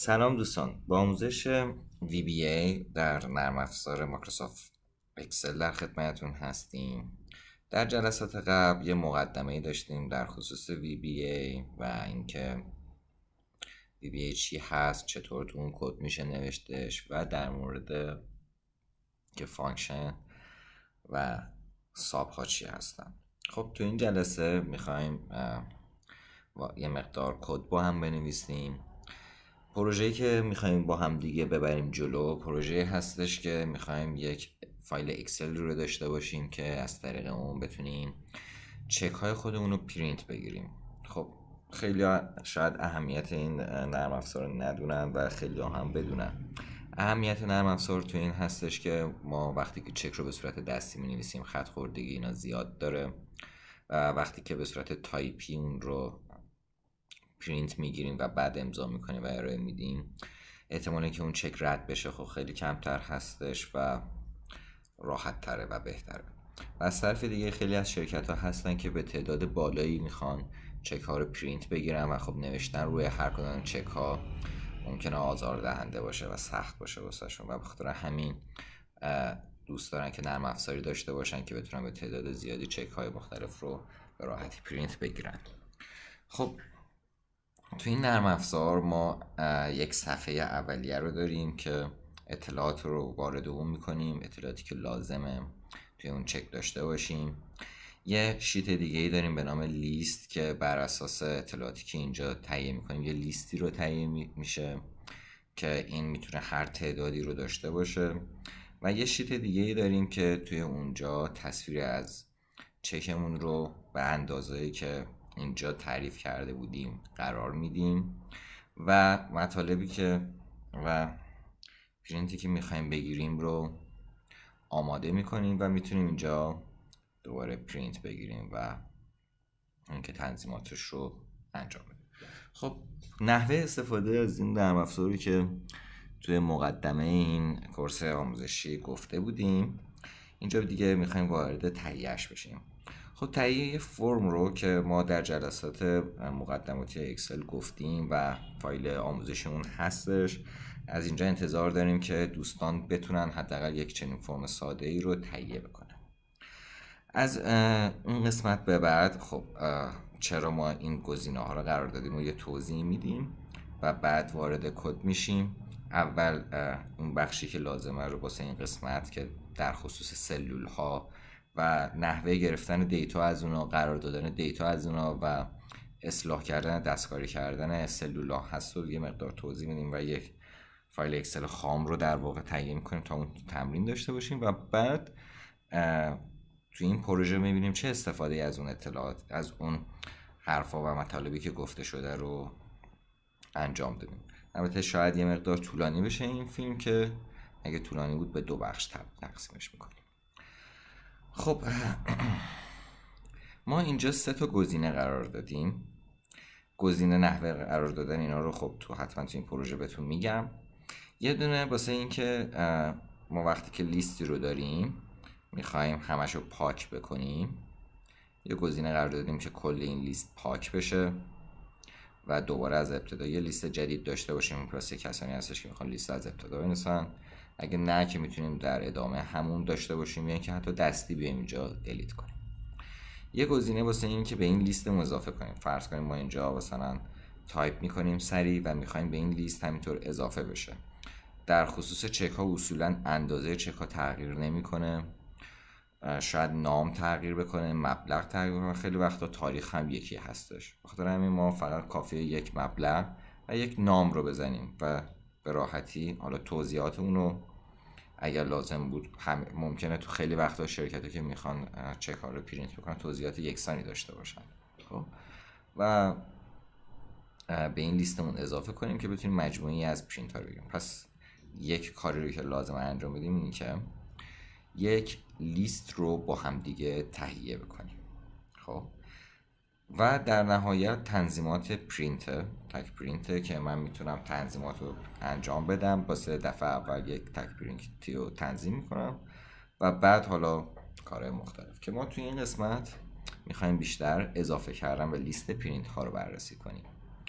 سلام دوستان، با آموزش VBA در نرم افزار مایکروسافت اکسل در خدمتتون هستیم. در جلسات قبل یه مقدمه‌ای داشتیم در خصوص VBA و اینکه VBA چی هست، چطور تو اون کد میشه نوشتش و در مورد که فانکشن و ساب ها چی هستن. خب تو این جلسه میخوایم یه مقدار کد با هم بنویسیم. پروژه‌ای که میخوایم با هم دیگه ببریم جلو پروژه هستش که میخوایم یک فایل اکسل رو داشته باشیم که از طریق اون بتونیم چک های خودمون رو پرینت بگیریم. خب خیلی شاید اهمیت این نرم افزار رو ندونن و خیلی هم بدونن. اهمیت نرم افزار تو این هستش که ما وقتی که چک رو به صورت دستی می‌نویسیم خط خوردگی اینا زیاد داره و وقتی که به صورت تایپی اون رو پرینت میگیریم و بعد امضا میکنیم و ارائه میدیم، احتمالی که اون چک رد بشه خب خیلی کمتر هستش و راحت تره و بهتره. و از طرف دیگه خیلی از شرکت ها هستن که به تعداد بالایی میخوان چک ها رو پرینت بگیرن و خب نوشتن روی هر کدوم چک ها ممکنه آزاردهنده باشه و سخت باشه واسهشون و به خاطر همین دوست دارن که نرم افزاری داشته باشن که بتونن به تعداد زیادی چک های مختلف رو به راحتی پرینت بگیرن. خب تو این نرم افزار ما یک صفحه اولیه رو داریم که اطلاعات رو وارد اون میکنیم، اطلاعاتی که لازمه توی اون چک داشته باشیم. یه شیت دیگه ای داریم به نام لیست که بر اساس اطلاعاتی که اینجا تهیه میکنیم یه لیستی رو تهیه میشه که این میتونه هر تعدادی رو داشته باشه. و یه شیت دیگه ای داریم که توی اونجا تصویر از چکمون رو به اندازه‌ای که اینجا تعریف کرده بودیم قرار میدیم و مطالبی که و پرینتی که میخوایم بگیریم رو آماده میکنیم و میتونیم اینجا دوباره پرینت بگیریم و اینکه تنظیماتش رو انجام بدیم. خب نحوه استفاده از این نرم افزاری که توی مقدمه این کورس آموزشی گفته بودیم، اینجا دیگه میخوایم وارد تهیه‌اش بشیم. خب تهیه یه فرم رو که ما در جلسات مقدماتی اکسل گفتیم و فایل آموزشیمون هستش، از اینجا انتظار داریم که دوستان بتونن حداقل یک چنین فرم ساده ای رو تهیه بکنن. از اون قسمت به بعد خب چرا ما این گزینه ها رو قرار دادیم و یه توضیح میدیم و بعد وارد کد میشیم. اول اون بخشی که لازمه رو واسه این قسمت که در خصوص سلول ها و نحوه گرفتن دیتا از اونا، قرار دادن دیتا از اونا و اصلاح کردن، دستکاری کردن سلول ها هست و یه مقدار توضیح میدیم و یک فایل اکسل خام رو در واقع تهیه میکنیم تا اون تمرین داشته باشیم و بعد تو این پروژه میبینیم چه استفاده از اون اطلاعات، از اون حرفا و مطالبی که گفته شده رو انجام دادیم. البته شاید یه مقدار طولانی بشه این فیلم که اگه طولانی بود به دو بخش تقسیمش میکنیم. خب ما اینجا 3 تا گزینه قرار دادیم. گزینه نحوه قرار دادن اینا رو خب تو حتما تو این پروژه بهتون میگم. یه دونه واسه این که ما وقتی که لیستی رو داریم میخوایم همش رو پاک بکنیم، یه گزینه قرار دادیم که کل این لیست پاک بشه و دوباره از ابتدا یه لیست جدید داشته باشیم. واسه کسانی هستش که میخوان لیست از ابتدا بنویسن، اگه نه که میتونیم در ادامه همون داشته باشیم یا اینکه حتی دستی بیایم اینجا دیلیت کنیم. یه گزینه واسه این که به این لیست اضافه کنیم. فرض کنیم ما اینجا مثلا تایپ میکنیم سریع و میخوایم به این لیست همینطور اضافه بشه. در خصوص چک ها اصولا اندازه چک ها تغییر نمیکنه، شاید نام تغییر بکنه، مبلغ تغییر بکنه، خیلی وقتا تاریخ هم یکی هستش. بخاطر همین ما فقط کافیه یک مبلغ و یک نام رو بزنیم و به راحتی حالا توضیحات اون رو اگر لازم بود ممکنه تو خیلی وقتا شرکتی که میخوان چک ها رو پرینت بکنن توضیحات یکسانی داشته باشن. خب و به این لیستمون اضافه کنیم که بتونیم مجموعی از پرینت ها رو بگیریم. پس یک کاری رو که لازم انجام بدیم اینه که یک لیست رو با هم دیگه تهیه بکنیم. خب و در نهایت تنظیمات تک پرینت که من میتونم تنظیمات رو انجام بدم. واسه دفعه اول یک تک پرینتی رو تنظیم میکنم و بعد حالا کارهای مختلف که ما توی این قسمت میخوایم بیشتر اضافه کردن به لیست پرینت ها رو بررسی کنیم.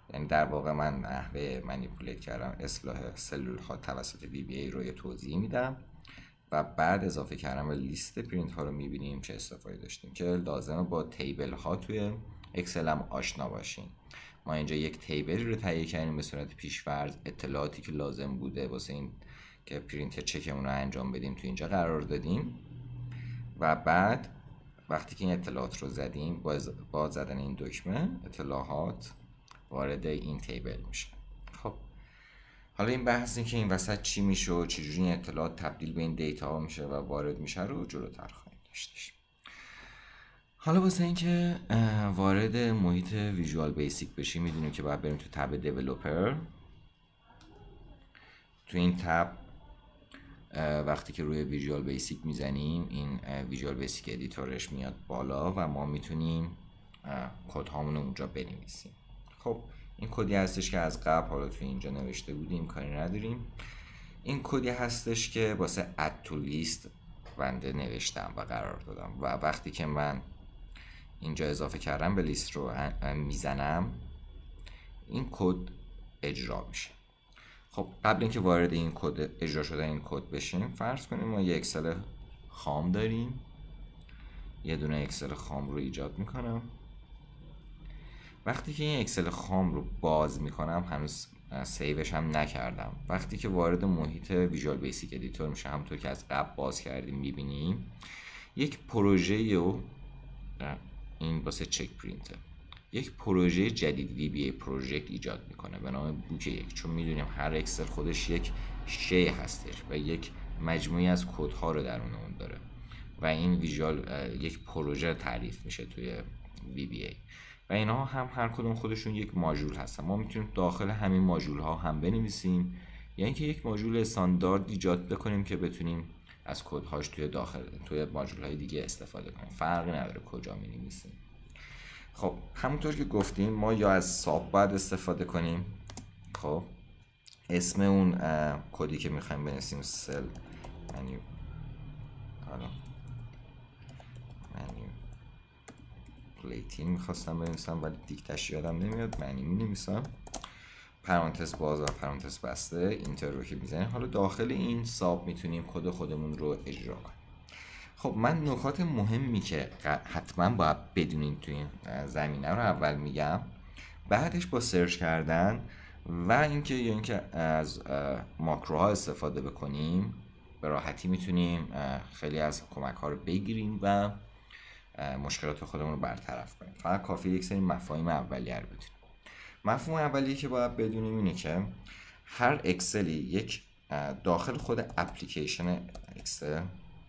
یعنی در واقع من نحوه منیپولیت کردم اصلاح سلول ها توسط VBA رو یه توضیح میدم و بعد اضافه کردم به لیست پرینت ها رو میبینیم چه استفاده داشتیم که لازمه با تیبل ها توی اکسل هم آشنا باشیم. ما اینجا یک تیبلی رو تهیه کردیم به صورت پیش‌فرض، اطلاعاتی که لازم بوده واسه این که پرینت چکمون رو انجام بدیم تو اینجا قرار دادیم و بعد وقتی که این اطلاعات رو زدیم با زدن این دکمه اطلاعات وارد این تیبل میشه. خب حالا این بحث این که این وسط چی میشه و چجوری این اطلاعات تبدیل به این دیتا ها میشه و وارد میشه رو جلوتر خواهیم داشتش. حالا واسه اینکه وارد محیط ویژوال بیسیک بشیم میدونیم که باید بریم تو تب دیولپر. تو این تب وقتی که روی ویژوال بیسیک میزنیم این ویژوال بیسیک ادیتورش میاد بالا و ما میتونیم کد هامون رو اونجا بنویسیم. خب این کدی هستش که از قبل حالا تو اینجا نوشته بودیم، کاری نداریم. این کدی هستش که واسه اد تو لیست بنده نوشتم و قرار دادم و وقتی که من اینجا اضافه کردم به لیست رو میزنم این کد اجرا میشه. خب قبل اینکه وارد این کد اجرا شده این کد بشیم فرض کنیم ما یه اکسل خام داریم. یه دونه اکسل خام رو ایجاد میکنم. وقتی که این اکسل خام رو باز میکنم هنوز سیوش هم نکردم. وقتی که وارد محیط ویژوال بیسیک ادیتور میشه همونطور که از قبل باز کردیم میبینیم یک پروژه رو این واسه چک پرینته یک پروژه جدید VBA پروژکت ایجاد میکنه به نام بوک 1 چون میدونیم هر اکسل خودش یک شی هستش و یک مجموعی از کدها رو درون اون داره و این ویژوال یک پروژه تعریف میشه توی VBA و اینها هم هر کدوم خودشون یک ماژول هستن. ما میتونیم داخل همین ماژول ها هم بنویسیم یعنی که یک ماژول استاندارد ایجاد بکنیم که بتونیم از کدهاش توی ماژول های دیگه استفاده کنیم. فرقی نداره کجا می‌نویسیم. خب همونطور که گفتیم ما یا از ساب باید استفاده کنیم. خب اسم اون کدی که میخوایم بنویسیم سل منیو پلیتین میخواستم بنویسم ولی دیکتش یادم نمیاد. معنی مینویسم پرانتز باز و پرانتز بسته اینتر رو که میزنیم. حالا داخل این ساب میتونیم کد خودمون رو اجرا کنیم. خب من نکات مهمی که حتما باید بدونیم توی این زمینه رو اول میگم، بعدش با سرچ کردن و اینکه از ماکروها استفاده بکنیم به راحتی میتونیم خیلی از کمک ها رو بگیریم و مشکلات خودمون رو برطرف کنیم. فقط کافیه یک سری مفاهیم اولیه رو بدونیم. مفهوم اولیه که باید بدونیم اینه که هر اکسلی یک داخل خود اپلیکیشن اکسل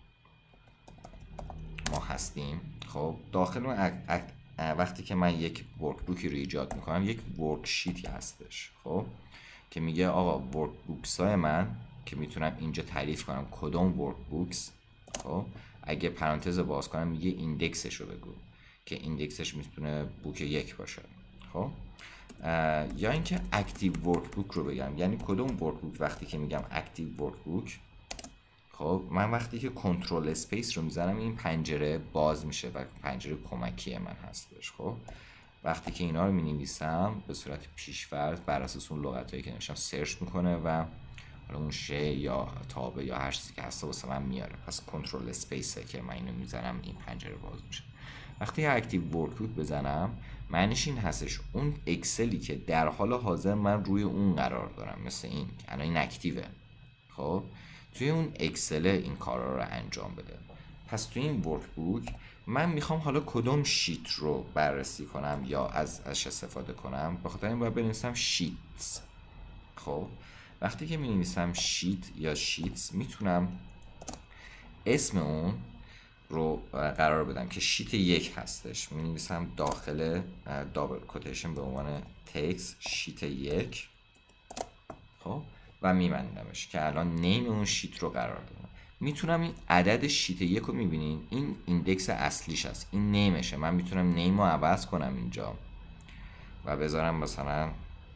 ما هستیم. خب داخل اون وقتی که من یک ورک بوکی رو ایجاد میکنم یک ورک شیتی هستش خب که میگه آقا ورک بوکس های من که میتونم اینجا تعریف کنم کدوم ورک بوکس. خب اگه پرانتز باز کنم میگه ایندکسش رو بگو که ایندکسش میتونه بوک 1 باشه. خب یا اینکه اکتیو ورک بوک رو بگم یعنی کدوم ورک بوک. وقتی که میگم اکتیو ورک بوک خب من وقتی که کنترل اسپیس رو میزنم این پنجره باز میشه و پنجره کمکی من هستش. خب وقتی که اینا رو مینویسم به صورت پیش‌فرض بر اساس اون لغتایی که نوشتم سرچ میکنه و حالا اون ش یا تابه یا هر چیزی که هست واسه من میاره. پس کنترل اسپیسه که من اینو میزنم این پنجره باز میشه. وقتی اکتیو ورک بوک بزنم معنیش این هستش اون اکسلی که در حال حاضر من روی اون قرار دارم مثل این که الان این اکتیوه خب توی اون اکسل این کارا رو انجام بده. پس توی این ورک بوک من میخوام حالا کدوم شیت رو بررسی کنم یا ازش استفاده کنم. بخاطر این باید بنویسم شیتس. خب وقتی که مینویسم شیت یا شیتس میتونم اسم اون رو قرار بدم که شیت 1 هستش. مینویسم داخل دابل کوتیشن به عنوان تکس شیت 1 خب و میبندمش که الان نیم اون شیت رو قرار دادم. میتونم این عدد شیت 1 رو میبینین این ایندکس اصلیش هست این نیمشه. من میتونم نیم رو عوض کنم اینجا و بذارم مثلا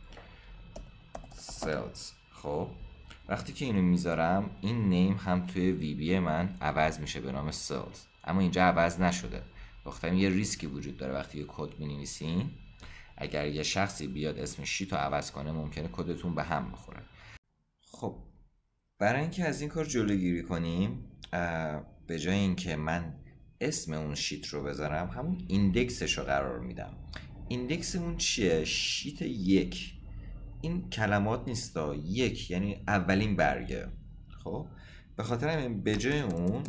سلز. خب وقتی که اینو میذارم این نیم هم توی وی بی من عوض میشه به نام سلز اما اینجا عوض نشده. وقتی یه ریسکی وجود داره وقتی یه کد مینویسین اگر یه شخصی بیاد اسم شیت رو عوض کنه ممکنه کدتون به هم بخوره. خب برای اینکه از این کار جلوگیری کنیم، به جای اینکه من اسم اون شیت رو بذارم همون ایندکسش رو قرار میدم. ایندکس اون چیه؟ شیت 1. این کلمات نیستا، 1 یعنی اولین برگه. خب به خاطر همین به جای اون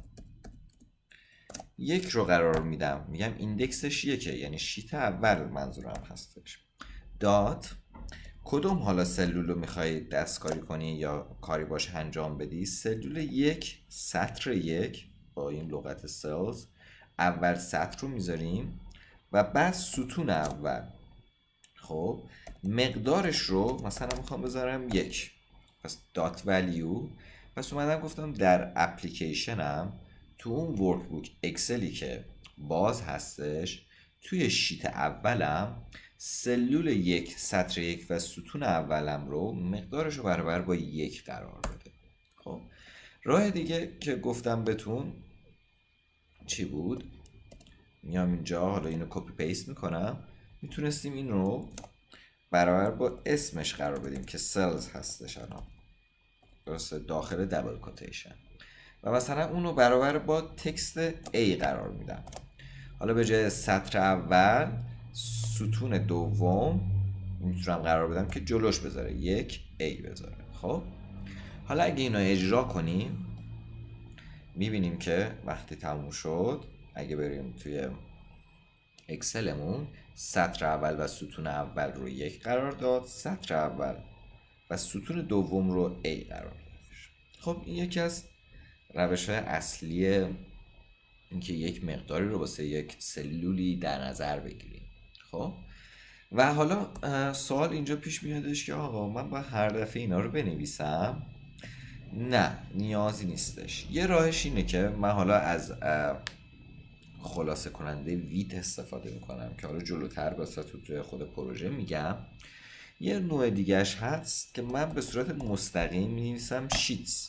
1 رو قرار میدم، میگم ایندکسش 1 یعنی شیت اول منظورم هستش. دات کدوم حالا سلول رو میخوای دستکاری کنی یا کاری باش انجام بدی؟ سلول 1 سطر 1 با این لغت سلز اول سطر رو میذاریم و بعد ستون اول. خب مقدارش رو مثلا میخوام بذارم 1، پس دات ولیو. پس اومدم گفتم در اپلیکیشنم تو اون ورکبوک اکسلی که باز هستش توی شیت اولم سلول 1 سطر 1 و ستون اولم رو مقدارش رو برابر با 1 قرار بده. خب راه دیگه که گفتم بهتون چی بود؟ میام اینجا حالا اینو کپی پیست میکنم، میتونستیم این رو برابر با اسمش قرار بدیم که سلز هستش الان، درسته، داخل دبل کوتیشن، و مثلا اونو برابر با تکست A قرار میدم. حالا به جای سطر اول ستون دوم میتونم قرار بدم که جلوش بذاره 1 A بذاره. خب حالا اگه اینو اجرا کنیم میبینیم که وقتی تموم شد، اگه بریم توی اکسلمون، سطر اول و ستون اول رو 1 قرار داد، سطر اول و ستون دوم رو A قرار داد. خب این یکی از روش‌های اصلی اینکه یک مقداری رو واسه یک سلولی در نظر بگیریم. خب و حالا سوال اینجا پیش میادش که آقا من با هر دفعه اینا رو بنویسم؟ نه، نیازی نیستش. یه راهش اینه که من حالا از خلاصه کننده ویت استفاده میکنم که حالا جلوتر واسه توی خود پروژه میگم. یه نوع دیگهش هست که من به صورت مستقیم مینویسم شیتس.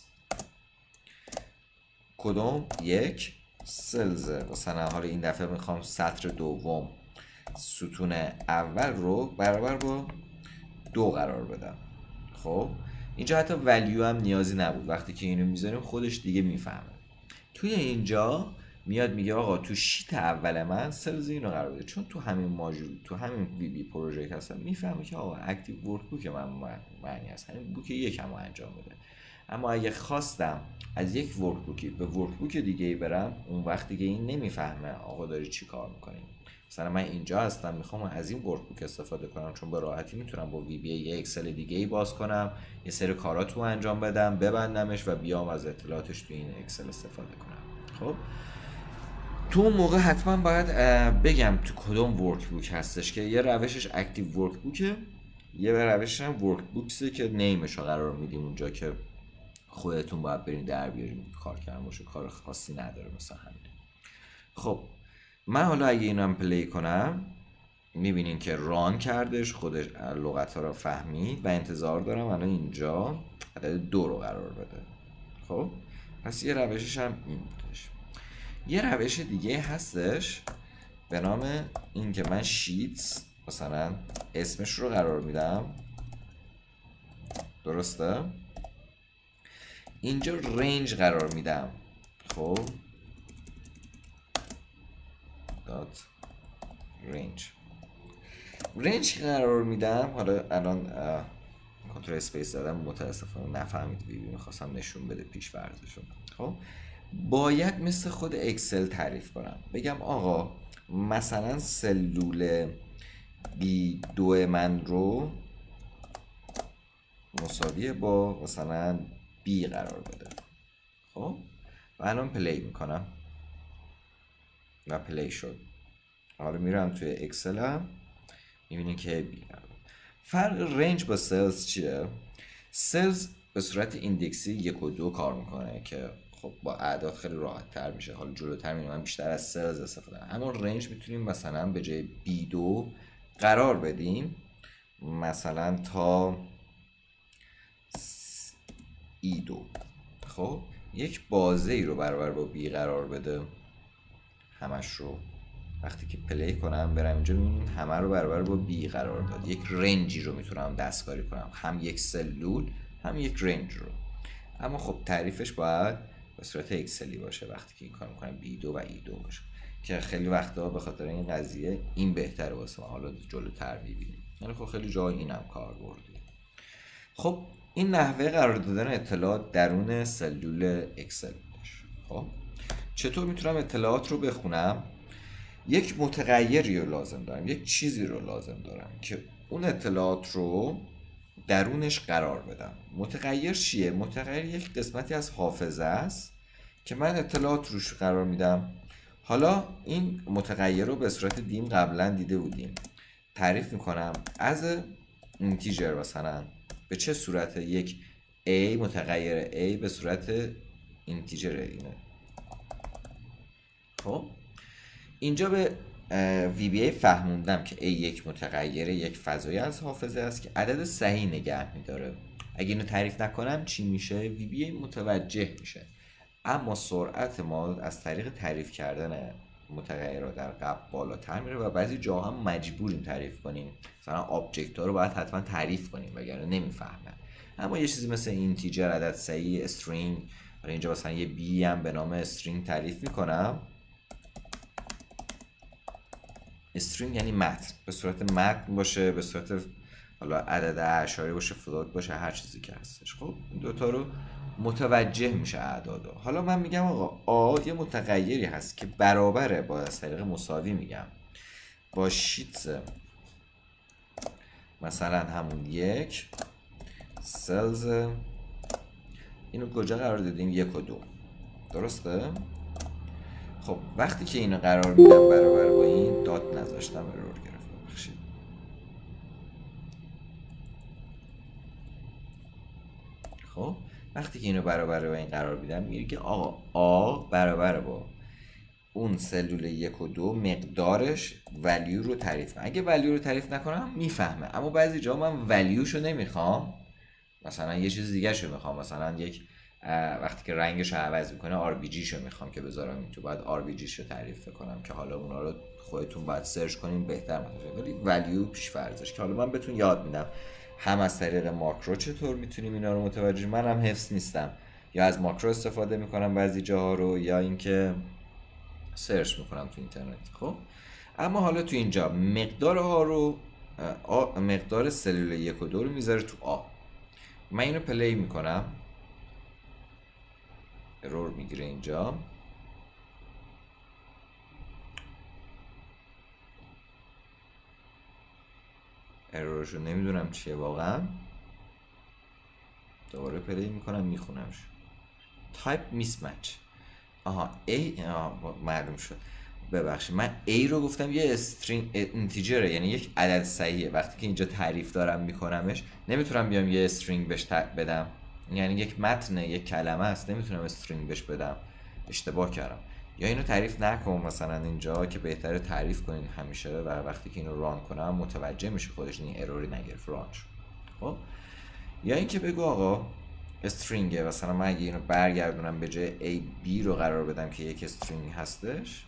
کدوم؟ 1 سلزه. مثلا حالا این دفعه میخوام سطر دوم ستون اول رو برابر با 2 قرار بدم. خب اینجا حتی ولیو هم نیازی نبود، وقتی که اینو میذاریم خودش دیگه میفهمه. توی اینجا میاد میگه آقا تو شیت اول من سلز اینو قرار بده، چون تو همین ماژول تو همین وی بی پروژه هستم میفهمه که آقا اکتیو ورک بوک من معنی است همین بوک یکم رو انجام بده. اما اگه خواستم از یک ورک بوکی به ورک بوک دیگه ای برم، اون وقت دیگه این نمیفهمه آقا داری چی کار میکنیم. مثلا من اینجا هستم میخوام از این ورک بوک استفاده کنم، چون به راحتی میتونم با وی بی یه اکسل دیگه ای باز کنم، یه سری کارات رو انجام بدم، ببندمش و بیام از اطلاعاتش تو این اکسل استفاده کنم. خب تو اون موقع حتما باید بگم تو کدوم ورک بوک هستش، که یه روشش اکتیو ورک بوکه، یه روشش هم ورک بوکسه که نیمش رو قرار میدیم اونجا که خودتون باید برین در بیارین کار کردن باشه، کار خاصی نداره مثلا همین. خب من حالا اگه اینو هم پلی کنم میبینین که ران کردش، خودش لغت ها رو فهمید و انتظار دارم الان اینجا عدد 2 رو قرار بده. خب پس یه روشش هم این بودش. یه روش دیگه هستش به نام این که من شیتس مثلا اسمش رو قرار میدم، درسته؟ اینجا رنج قرار میدم. خب دات رنج قرار میدم. حالا الان کنترل اسپیس زدم، متاسفانه نفهمید ویدیو، میخواستم نشون بده پیش فرضشو. خب باید مثل خود اکسل تعریف کنم، بگم آقا مثلا سلول B2 من رو مساویه با مثلا B قرار بده. خب و الان پلی میکنم و پلی شد. حالا میرم توی اکسلم میبینی که B قرار. فرق رنج با سلز چیه؟ سلز به صورت ایندکسی 1 و 2 کار میکنه که خب با اعداد خیلی راحت تر میشه. حالا جلوتر میبینم بیشتر از سلز استفاده کنم. اما رنج میتونیم مثلا به جای B2 قرار بدیم مثلا تا E2. خب یک بازه ای رو برابر با B قرار بده همش رو. وقتی که پلی کنم برم اینجا میبینید همه رو برابر با B قرار داد. یک رنجی رو میتونم دستکاری کنم، هم یک سلول هم یک رنج رو. اما خب تعریفش باید به صورت اکسلی باشه وقتی که این کار میکنم B2 و E2 باشه، که خیلی وقتا به خاطر این قضیه این بهتره واسه ما. حالا جلوتر میبینیم، یعنی خب خیلی جای اینم کار بردیم. خب این نحوه قرار دادن اطلاعات درون سلول اکسل بودش. خب چطور میتونم اطلاعات رو بخونم؟ یک متغیری رو لازم دارم، یک چیزی رو لازم دارم که اون اطلاعات رو درونش قرار بدم. متغیر چیه؟ متغیر یک قسمتی از حافظه است که من اطلاعات روش قرار میدم. حالا این متغیر رو به صورت دیم قبلا دیده بودیم. تعریف میکنم از اینتیجر مثلا به چه صورت؟ یک A، متغیر A به صورت اینتیجر اینه. خب اینجا به VBA فهموندم که A یک متغیر، یک فضایی از حافظه است که عدد صحیح نگه میداره. اگه اینو تعریف نکنم چی میشه؟ VBA متوجه میشه. اما سرعت ما از طریق تعریف کردن متغیرات در قبل بالاتر میره و بعضی جاها هم مجبوریم تعریف کنیم. مثلا آبجکت ها رو باید حتما تعریف کنیم وگرنه نمیفهمن. اما یه چیزی مثل اینتیجر، عدد صحیح، استرینگ، اینجا مثلا یه بی هم به نام استرینگ تعریف میکنم. استرینگ یعنی متن، به صورت متن باشه، به صورت حالا عدد اعشاری باشه، فلوت باشه، هر چیزی که هستش. خب این دوتا رو متوجه میشه اعدادا. حالا من میگم آقا یه متغیری هست که برابره با از طریق مساوی میگم با شیتس مثلا همون یک سلز، اینو کجا قرار دادیم؟ 1 و 2. درسته؟ خب وقتی که اینو قرار میدم برابر با این دات نذاشتم، ارور گرفت، بخشید. خب وقتی که اینو برابر با این قرار میدم میگه که آقا آ برابر با اون سلول 1 و 2 مقدارش ولیو رو تعریف کنم. اگه ولیو رو تعریف نکنم میفهمه، اما بعضی جا من ولیوشو نمیخوام، مثلا یه چیز دیگه شو میخوام، مثلا یک وقتی که رنگش رو عوض میکنه RBG شو میخوام که بذارم این تو، باید RBG شو تعریف کنم که حالا اونا رو خودتون باید سرچ کنین بهتر متوجه. ولی ولیو پیش فرضش که حالا من بهتون یاد میدم هم از طریق ماکرو چطور میتونیم اینا رو متوجه. منم حفظ نیستم، یا از ماکرو استفاده میکنم بعضی جاها رو، یا اینکه سرچ میکنم تو اینترنت. خب اما حالا تو اینجا مقدار ها رو مقدار سلول 1 و 2 رو میذاره تو آ. من اینو پلی میکنم، ارور میگیره اینجا. ارورشو نمیدونم چیه واقعا. دوباره پلی میکنم میخونمش. تایپ میسمچ. آها A معلوم شد، ببخشید من A رو گفتم یه استرینگ اینتیجره، یعنی یک عدد صحیحه. وقتی که اینجا تعریف دارم میکنمش نمیتونم بیام یه استرینگ بهش بدم، یعنی یک متن یک کلمه است، نمیتونم استرینگ بهش بدم، اشتباه کردم. یا اینو تعریف نکن مثلا اینجا که بهتره تعریف کنین همیشه، و وقتی که اینو ران کنم متوجه میشه خودش این اروری نگرفت ران شد. خب یا اینکه بگو آقا استرینگه، مثلا من اگه اینو برگردونم به جای A B رو قرار بدم که یک استرینگ هستش،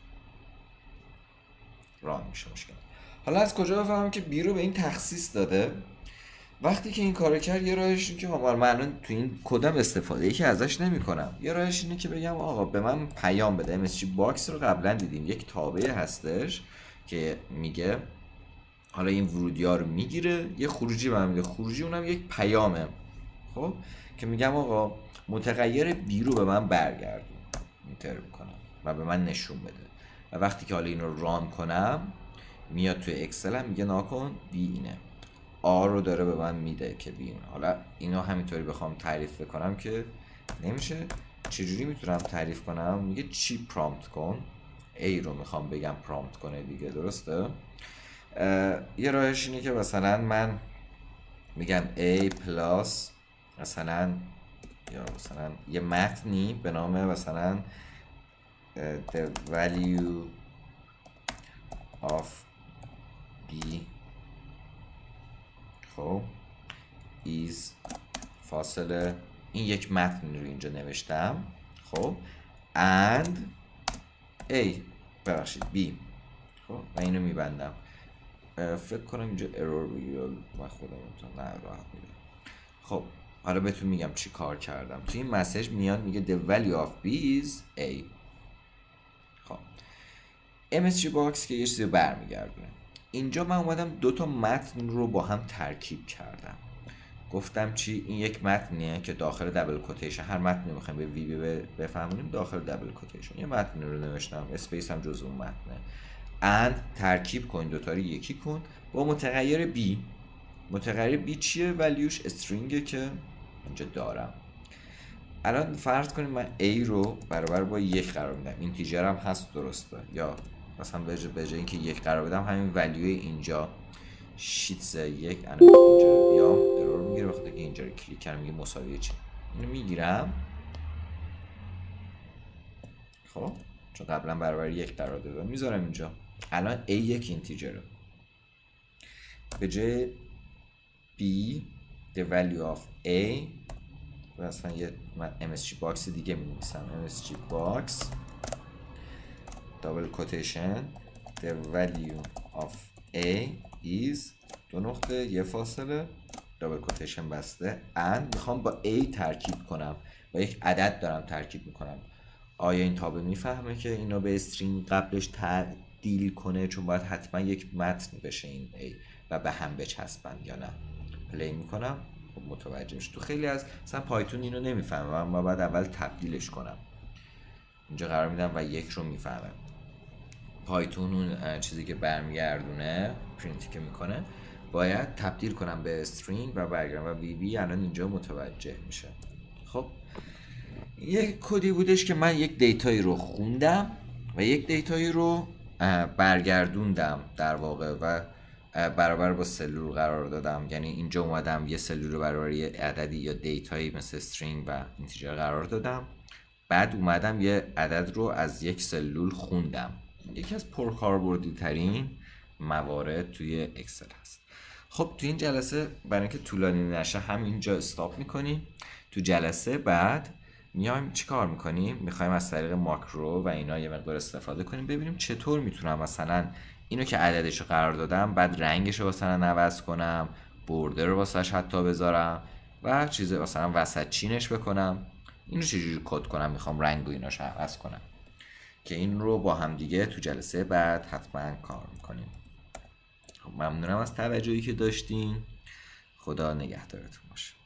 ران میشه مشکل. حالا از کجا بفهمم که B رو به این تخصیص داده؟ وقتی که این کارو کرد یه راهش اینه که من تو این کدم استفاده ای که ازش نمی‌کنم، یه راهش اینه که بگم آقا به من پیام بده. MSG باکس رو قبلا دیدیم، یک تابع هستش که میگه حالا این ورودی‌ها رو میگیره، یه خروجی به من میده، خروجی اونم یک پیامه. خب که میگم آقا متغیر B رو به من برگردون، اینتر میکنم و به من نشون بده. و وقتی که حالا اینو ران کنم میاد توی اکسل هم میگه ناکن B اینه، آ رو داره به من میده که B اینه. حالا اینو همینطوری بخوام تعریف کنم که نمیشه. چجوری میتونم تعریف کنم؟ میگه چی پرامپت کن، A رو میخوام بگم پرامپت کنه دیگه، درسته؟ یه راهش اینه که مثلا من میگم A پلاس مثلا، یا مثلا یه متنی به نام مثلا the value of B خب is فاصله، این یک متن رو اینجا نوشتم. خب and A ببخشید B. خب و اینو میبندم. فکر کنم اینجا ارور بگیره من خودم نه راحت میده. خب حالا بهتون میگم چی کار کردم. توی این مسیج میاد میگه the value of b is a. خب MSG باکس که یه چیزی برمیگردونه. اینجا من اومدم دوتا متن رو با هم ترکیب کردم. گفتم چی؟ این یک متنیه که داخل دبل کوتیشن، هر متنی میخوایم به وی بفهمونیم داخل دبل کوتیشن یه متن رو نوشتم، اسپیس هم جزء اون متنه. and ترکیب کن دوتا رو یکی کن با متغیر b. متغیر b چیه؟ ولیوش استرینگه که اینجا دارم. الان فرض کنیم من a رو برابر با 1 قرار میدم، اینتیجر هم هست درسته، یا مثلا به جای اینکه 1 قرار بدم همین ولیوی اینجا شیتس 1 انا اینجا بیام ارور میگیره بخاطر اینکه اینجا رو کلیک کردم میگه مساوی چه. اینو میگیرم خب چون قبلا برابر 1 قرار دادم میذارم اینجا. الان a یک اینتیجره، به جای b the value of a مثلا یه MSG باکس دیگه می نویسم MSG باکس double quotation the value of a is دو نقطه یه فاصله double quotation بسته and میخوام با a ترکیب کنم، با یک عدد دارم ترکیب میکنم. آیا این تابع میفهمه که اینو به استرینگ قبلش تبدیل کنه چون باید حتما یک متن بشه این a و به هم بچسبن یا نه؟ پلی میکنم متوجه میشه. تو خیلی از مثلا پایتون اینو نمیفهمه من باید اول تبدیلش کنم. اینجا قرار میدم و 1 رو میفهمه. پایتون اون چیزی که برمیگردونه پرینتی که میکنه باید تبدیل کنم به استرینگ و برگردم و وی بی الان اینجا متوجه میشه. خب یک کدی بودش که من یک دیتایی رو خوندم و یک دیتایی رو برگردوندم در واقع و برابر با سلول قرار دادم. یعنی اینجا اومدم یه سلول رو برابر یه عددی یا دیتایی مثل استرینگ و اینتیجر قرار دادم، بعد اومدم یه عدد رو از یک سلول خوندم. یکی از پرکاربردی ترین موارد توی اکسل هست. خب تو این جلسه برای اینکه طولانی نشه همینجا استاپ میکنیم. تو جلسه بعد میایم چی کار میکنیم؟ میخوایم از طریق ماکرو و اینا یه مقدار استفاده کنیم ببینیم چطور میتونم مثلا اینو که عددش رو قرار دادم بعد رنگش رو مثلا عوض کنم، بوردر رو واسش حتی بذارم و چیز مثلا وسط چینش بکنم. اینو چجوری کد کنم؟ میخوام رنگ و ایناش عوض کنم که این رو با هم دیگه تو جلسه بعد حتما کار میکنیم. خب ممنونم از توجهی که داشتین. خدا نگهدارتون باشه.